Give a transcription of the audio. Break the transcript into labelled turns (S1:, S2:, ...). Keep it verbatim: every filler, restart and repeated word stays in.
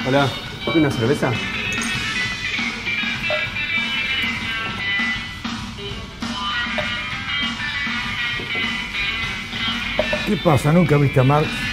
S1: Hola, ¿una cerveza?
S2: ¿Qué pasa? ¿Nunca viste a Marx?